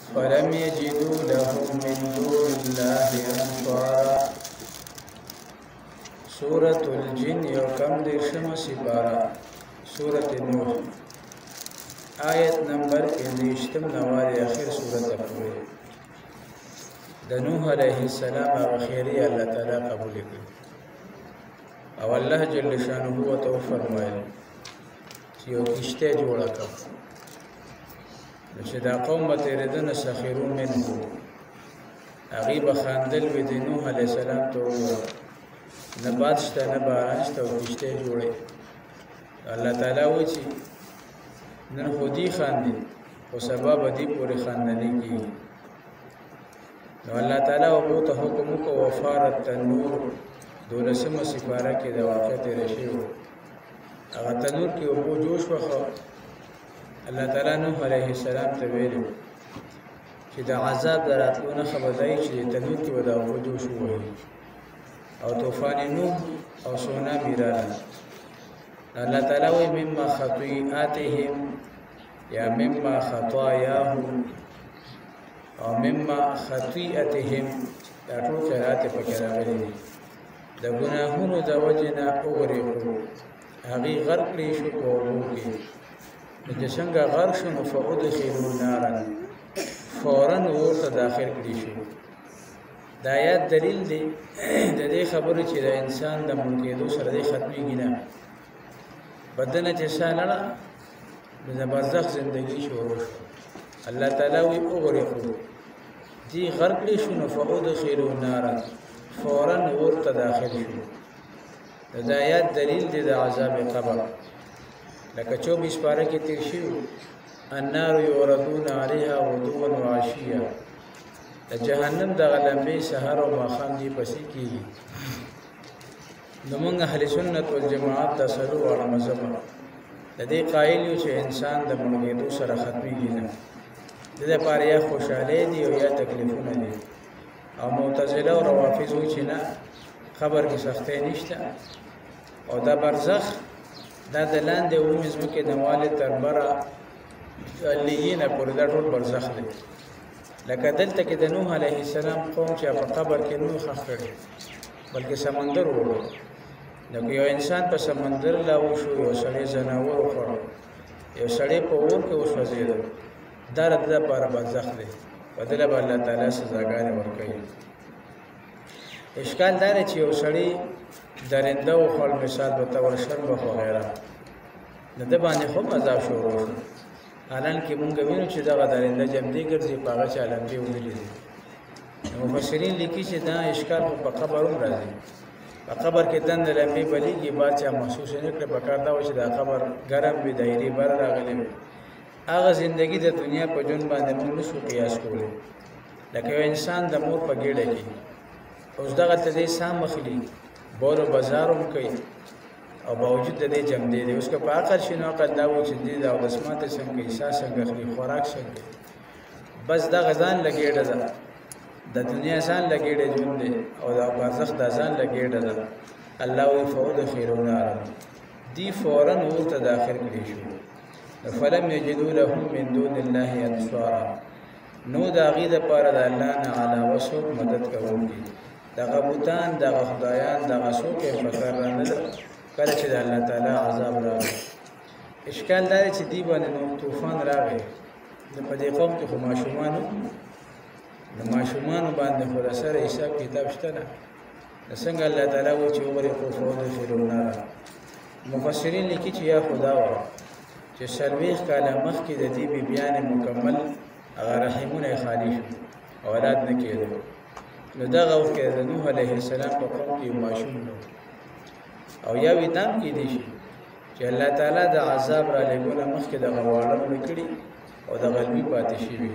فلم يجدوا لهم من دون الله انصارا. سورة الجن یو کم دیرشم سپارہ سورة نوح آیت نمبر 15 نوال آخر سورة پورے. د نوح علیہ السلام خیری اللہ تعالی قبول کړ او الله جل شانه وتو فرمایل چې یو کشته جوړه کړه چې دا قوم به تیرېدنه سخرون منه هغې به خندل وي د نوح علیه السلام ته وویل نه باد شته نه باران شته او کشته جوړې. الله تعالی وایي چې نن خو دې خاندي خو سبا به دې پورې خندنې کېږي. نو الله تعالی اوبو ته حکم وکړ وفارت تنور 12مه سپاره کې د واقع تېره شوې وه. هغه تنور کې اوبو جوش وخه الله تعالی نوح علیه السلام ته ویلي چې د عذاب د راتلو نښه به دا وي چې تنور کې به د اوبو جوش ووهي او طوفان نوح او سونامي راغله. الله تعالی وایي مما خطیئاتهم یا مما خطایاهم او مما خطیئتهم دا ټول قرات پکې راغلي دي. د ګناهونو د وجې نه وغورېږو هغې غرق کړی شو په اوبو کې. نو چې څنګه غرق شو نو فادخلوا نارا فورا اور ته داخل کړي شو. دا آیات دلیل دی د دې خبرې چې د انسان د مړ کېدو سره دی ختمېږي نه. بدنه چې ساه لاړه نو د برزخ زندګي شروع شو. الله تعالی وایي وغورېږو دې غرق کړي شو نو فادخلوا نارا فورا اور ته داخل شو. دا آیات دلیل دی د عذاب قبر. لکه 24 پاره کې تیر شوي النار یعرضون علیها غدوا وعشیا. د جهنم دغه لمبې سحر او ماښام دې پسې کېږي. نو موږ اهل سنت والجماعت د څلورو واړه مذهب د دې قایل یو چې انسان د مړ کېدو سره ختمېږي نه. د دې لپاره یا خوشحالۍ دي او یا تکلیفونه دي. او معتزله او روافض وایي چې نه قبر کې سختۍ نشته او دا برزخ دا د لاندې اومې ځمکې د والې تر بره لیینه پورې دا ټول برزخ دی. لکه دلته کې د نوح علیه السلام قوم چې په قبر کې نوح ښخ کړی بلکې سمندر وړو. لکه یو انسان په سمندر لاو شو یو سړی ځناور وخوړ یو سړی په اور کې وسوځېده دا د ده لپاره برزخ دی. په دله به الله تعالی سزاګانې ورکوي. اشکال دا دی چې یو سړی درنده وخوړ مثال به ته ورشربه وغیره د ده باندې خو عذاب شروع شو. حالانکې مونږ وینو چې دغه درنده جمدې ګرځي په هغه چا لمبې ولیدې دي. مفسرین لیکي چې دا اشکال خو په قبر هم راځي. په قبر کې دنده لمبې بلیږي بعد چا محسوس نه کړي. پکار دا و چې دا قبر ګرم وي دایرې بره راغلی وي. هغه زندګي د دنیا په ژوند باندې موږ نشو قیاس کولی. لکه یو انسان د مور په ګېډه کې اوس دغه ته دی ساه مخلي بول و بازار هم کوي او باوجود د دې جمدې دی. اوس که په عقل شي نو عقل دا وایي چې دې د اودس ماته څنګه کوي ساه څنګه خوري خوراک څنګه بس دغه ځان له ګېډه ده. د دنیا ځان له ګېډه ژوند دی او د برزخ دا ځان له ګېډه ده. الله وایي فادخلوا نارا دې فورا اور ته داخل کړي شو. فلم یجدوا لهم من دون الله انصارا نو د هغې دپاره د الله نه علاوه څوک مدد کوونکي. دغه بوتان دغه خدایان دغه څوک یې په کار رانده کله چې د الله تعالی عذاب راغی. اشکال دا دی چې دې باندې نو طوفان راغی. په دې قوم کې خو ماشومان وو. د ماشومانو باندې خو د سره حساب کتاب شته نه. څنګه الله تعالی وایي چې وغورېږو فادخلوا نارا. مفسرین لیکي چې یا خدا وه چې 40 کاله مخکې د دې بیبیانې مکمل هغه رحمونه یې خالي شو اولاد نه کېدو. نو دغه وخت کې د نوح علیه السلام په قوم کې یو ماشوم و او یا وي دا هم کېدی شي چې الله تعالی د عذاب رالېږو نه مخکې دغه واړه مړه کړي او د غلبي پاتې شوي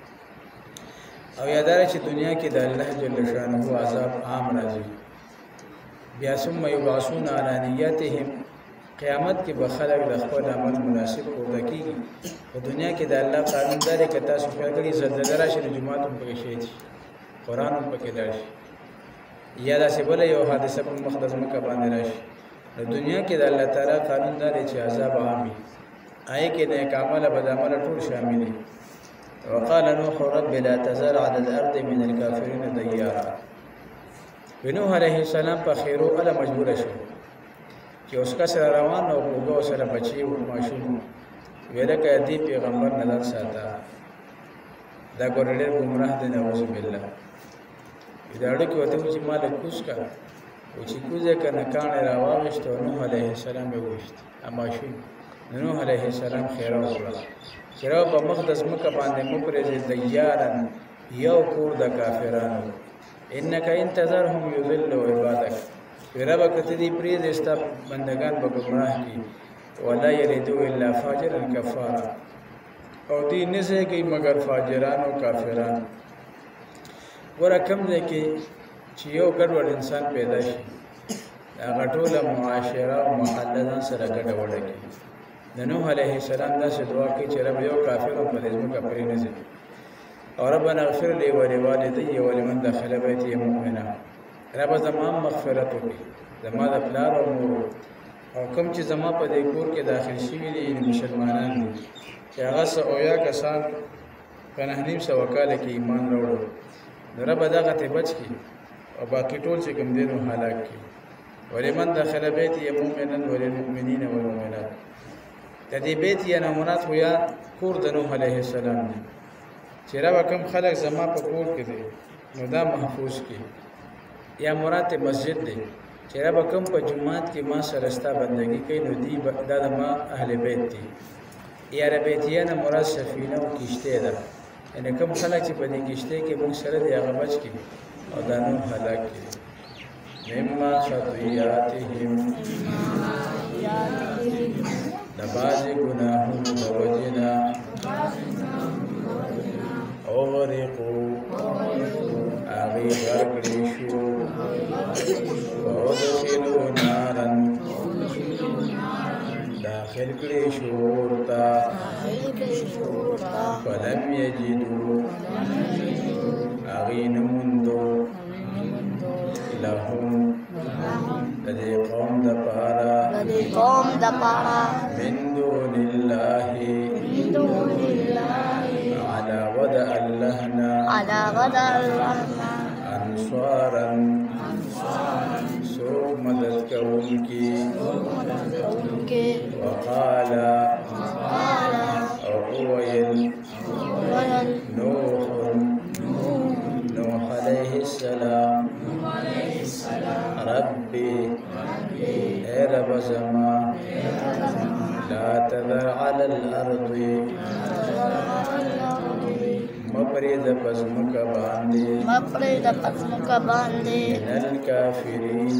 او یا دا چې دنیا کې د الله جل شانه عذاب عام راځي. بیا ثم یبعثون علی نیتهم قیامت کې به خلک د خپل عمل مناسب پورته کېږي. په دنیا کې د الله قانون دا دی که تاسو خیال کړي زلزله راشي نو جومات هم پکې شهید شي قرآن هم پکې لاړ شي یا داسې بله یو حادثه په مخ د ځمکه باندې راشي. د دنیا کې د الله تعالی قانون دا دی چې عذاب عام وي. هغې کې نیک عمله بد عمله ټول شامل دي. وقال نوح رب لا تذر على الارض من الكافرين ديارا. نوح علیه السلام په خیرو اله مجبور شو چې اوس کا سره روان او وګو سره بچي او ماشوم ویله کې دی پیغمبر نظر ساته دا ګورلې ګمراه دي نعوذ بالله. دا اړه کې وته چې مال کوس کا او چې کوزه کنه کانه راوښته نوح علیه السلام به وښت ماشوم نوح علیه السلام خیر وکړه چې را په مقدس مکه باندې مپرې دیارن یو کور د کافرانو انک انتظرهم یضلوا عبادک رب کتدی پرید استا بندگان به گمراه کی ولا یریدو الا فاجرا کفارا او دی نسه کی مگر فاجران او کافران. ور کم ده کی چې یو ګډوډ انسان پیدا شي هغه ټول معاشره او محله سره ګډوډه کی. د نوح علیه السلام دا دعا کوي چې رب یو کافر په دې ځمکه پرې نه ځي او ربنا اغفر لي ولوالدي ولمن دخل بيتي مؤمنا. رب زما مغفرت وکړي زما د پلار او مور او کوم چې زما په دې کور کې داخل شوي دي مسلمانان دي چې هغه اویا کسان په 9.5 کال کې ایمان راوړل رب دغه ته بچ کی او باقي ټول چې کوم دي نو هلاک کی. ولمن دخل بيتي مؤمنا وللمؤمنين والمؤمنات. د دې بیت یا مراد هو یا کور د نوح علیه السلام دی چې را کوم خلک زما په کور کې دي نو دا محفوظ کی. یا مراد مسجد دی چې را کوم په جمعات کې ما سره ستا بندگی کوي نو دی دا د ما اهل بیت دي. یا ربیتیانه مراد سفینه او کشته ده یعنی کوم خلک چې په دې کشته کې موږ سره دی هغه بچ کی او دا نو هلاک کی. مما خطیاتهم نبازی گناہوں بوجنا اوغرقو آغی غرقلیشو وادخلو نارا داخل کلیشورتا فلم یجدو آغی نمندو لهم لدي قوم دپارا من دون الله على وضع اللهنا انصارا سوق مدد كونكي وقال أويل نوح عليه السلام ربي رب زمان لا تذر على الأرض مبرد پزمک باندې من الكافرين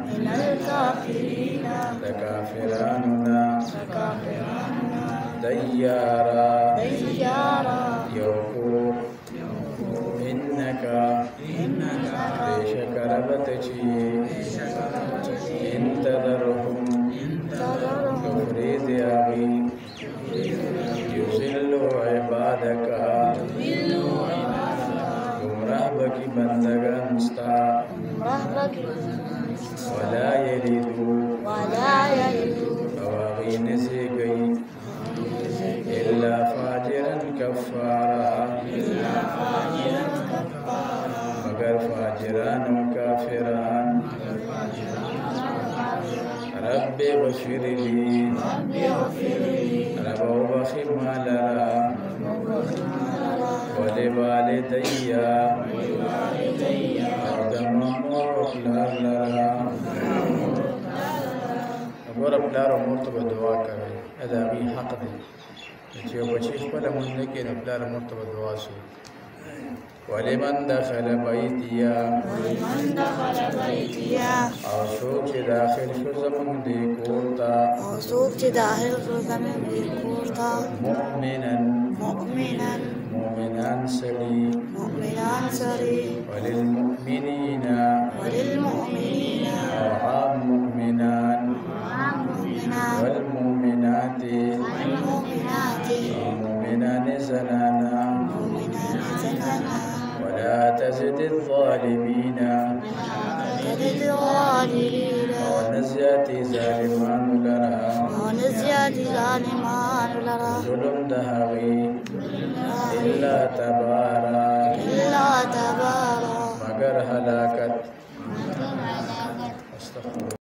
دکافراننا دیارا یوکو انکا بیشک ربتچی انتظرهم کفرید آغی یزلو عبادکا گمراہ بکی بندگان ستا ولا یلیدو اواغی نسی گئی الا فاجرا کفارا مگر فاجران و کافران. رب اغفر لي رب وبخر مالرا ولوالدي أقدم وأخلار لرا. أقول أبلار مرتبة دعا كوي هذا بي حق دي چې یو بچی خپل مونږ نه کې أبلار مرتبة دعا شي. ولمن دخل بيتيا او سوک چې داخل شو زمون دی کورتا مؤمنان سړي وللمؤمنين او عام مؤمنان والمؤمنات مؤمنان زنانا ولا تزد الظالمين ونزيات ظالمان لرا ظلم دهغي إلا تبارا مگر ہلاکت